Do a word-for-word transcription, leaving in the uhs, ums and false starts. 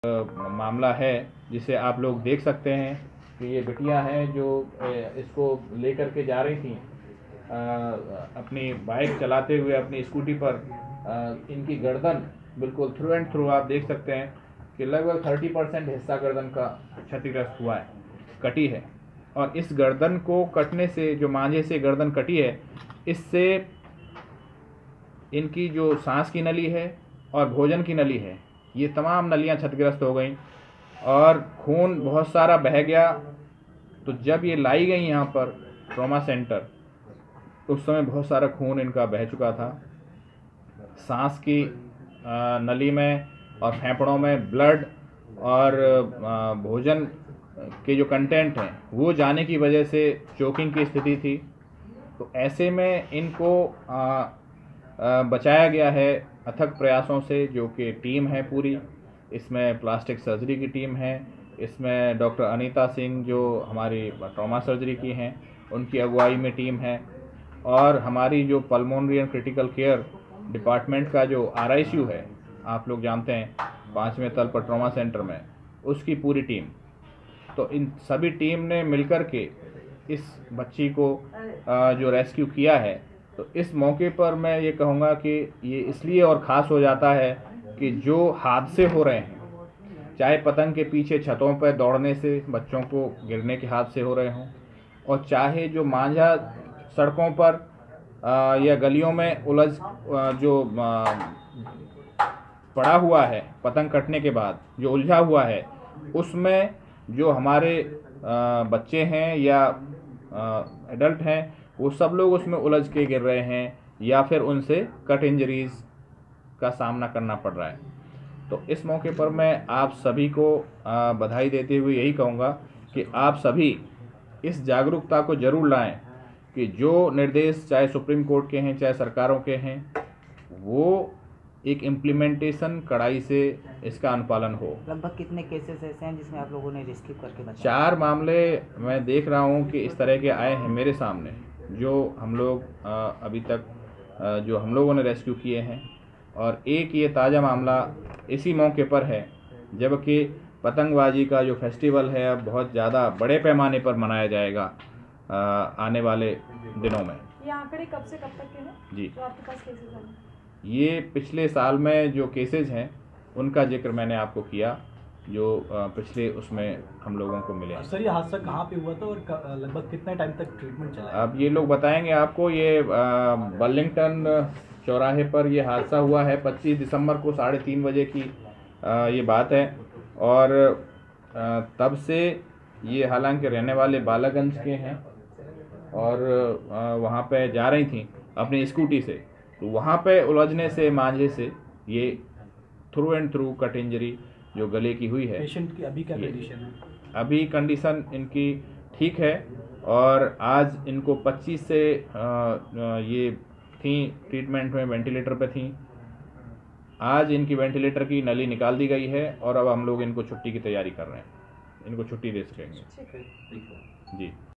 मामला है जिसे आप लोग देख सकते हैं कि ये बिटियां हैं जो इसको लेकर के जा रही थी अपनी बाइक चलाते हुए अपनी स्कूटी पर। इनकी गर्दन बिल्कुल थ्रू एंड थ्रू आप देख सकते हैं कि लगभग तीस परसेंट हिस्सा गर्दन का क्षतिग्रस्त हुआ है, कटी है। और इस गर्दन को कटने से, जो मांझे से गर्दन कटी है, इससे इनकी जो सांस की नली है और भोजन की नली है, ये तमाम नलियां क्षतिग्रस्त हो गई और खून बहुत सारा बह गया। तो जब ये लाई गई यहाँ पर ट्रॉमा सेंटर, उस समय बहुत सारा खून इनका बह चुका था। सांस की नली में और फेफड़ों में ब्लड और भोजन के जो कंटेंट हैं वो जाने की वजह से चोकिंग की स्थिति थी। तो ऐसे में इनको आ, आ, बचाया गया है अथक प्रयासों से, जो कि टीम है पूरी। इसमें प्लास्टिक सर्जरी की टीम है, इसमें डॉक्टर अनीता सिंह जो हमारी ट्रॉमा सर्जरी की हैं उनकी अगुवाई में टीम है, और हमारी जो pulmonary and critical care department का जो आरआईसीयू है, आप लोग जानते हैं पाँचवें तल पर ट्रॉमा सेंटर में, उसकी पूरी टीम। तो इन सभी टीम ने मिलकर के इस बच्ची को जो रेस्क्यू किया है। तो इस मौके पर मैं ये कहूँगा कि ये इसलिए और ख़ास हो जाता है कि जो हादसे हो रहे हैं, चाहे पतंग के पीछे छतों पर दौड़ने से बच्चों को गिरने के हादसे हो रहे हों, और चाहे जो मांझा सड़कों पर आ, या गलियों में उलझ आ, जो आ, पड़ा हुआ है पतंग कटने के बाद जो उलझा हुआ है, उसमें जो हमारे आ, बच्चे हैं या एडल्ट हैं, वो सब लोग उसमें उलझ के गिर रहे हैं या फिर उनसे कट इंजरीज का सामना करना पड़ रहा है। तो इस मौके पर मैं आप सभी को आ, बधाई देते हुए यही कहूँगा कि आप सभी इस जागरूकता को जरूर लाएं कि जो निर्देश चाहे सुप्रीम कोर्ट के हैं चाहे सरकारों के हैं, वो एक इम्प्लीमेंटेशन कड़ाई से इसका अनुपालन हो। लगभग कितने केसेस ऐसे हैं जिसमें आप लोगों ने रेस्क्यू करके बचाया? चार मामले मैं देख रहा हूँ कि इस तरह के आए हैं मेरे सामने, जो हम लोग अभी तक जो हम लोगों ने रेस्क्यू किए हैं, और एक ये ताज़ा मामला इसी मौके पर है जबकि पतंगबाजी का जो फेस्टिवल है अब बहुत ज़्यादा बड़े पैमाने पर मनाया जाएगा आने वाले दिनों में। ये आंकड़े कब से कब तक के हैं जी, तो आपके पास केसेस हैं? ये पिछले साल में जो केसेस हैं उनका जिक्र मैंने आपको किया, जो पिछले उसमें हम लोगों को मिले। सर, ये हादसा कहाँ पे हुआ था और लगभग कितने टाइम तक ट्रीटमेंट चला? अब ये लोग बताएंगे आपको। ये बर्लिंगटन चौराहे पर ये हादसा हुआ है पच्चीस दिसंबर को साढ़े तीन बजे की ये बात है, और तब से ये हालांकि रहने वाले बालागंज के हैं और वहाँ पे जा रही थी अपनी स्कूटी से, तो वहाँ पे उलझने से मांझे से ये through and through cut injury जो गले की हुई है। पेशेंट की अभी क्या कंडीशन है? अभी कंडीशन इनकी ठीक है, और आज इनको पच्चीस से ये थी ट्रीटमेंट में, वेंटिलेटर पे थी। आज इनकी वेंटिलेटर की नली निकाल दी गई है और अब हम लोग इनको छुट्टी की तैयारी कर रहे हैं, इनको छुट्टी दे सकेंगे। जी।